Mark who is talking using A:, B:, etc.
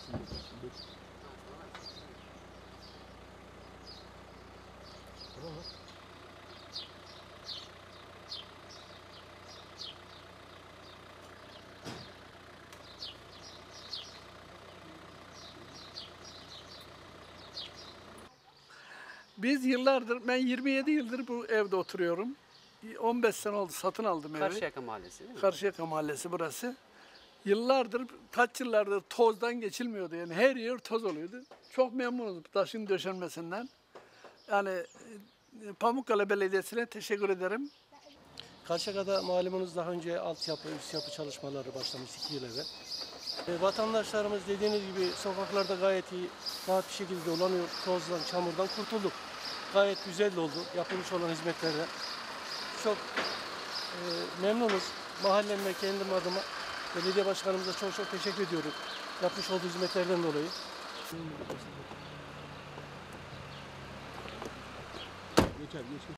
A: Biz yıllardır, ben 27 yıldır bu evde oturuyorum. 15 sene oldu satın aldım evi.
B: Karşıyaka Mahallesi değil mi?
A: Karşıyaka Mahallesi burası. Yıllardır, kaç yıllardır tozdan geçilmiyordu. Yani her yer toz oluyordu. Çok memnunuz taşın döşenmesinden. Yani Pamukkale Belediyesi'ne teşekkür ederim.
C: Karşıyaka'da malumunuz daha önce altyapı, üst yapı çalışmaları başlamış 2 yıl evvel. Vatandaşlarımız dediğiniz gibi sokaklarda gayet iyi, rahat bir şekilde dolanıyor. Tozdan, çamurdan kurtulduk. Gayet güzel oldu yapılmış olan hizmetlerden. Çok memnunuz. Mahallem ve kendim adıma belediye başkanımıza çok teşekkür ediyorum. Yapmış olduğu hizmetlerden dolayı.
D: Geçer.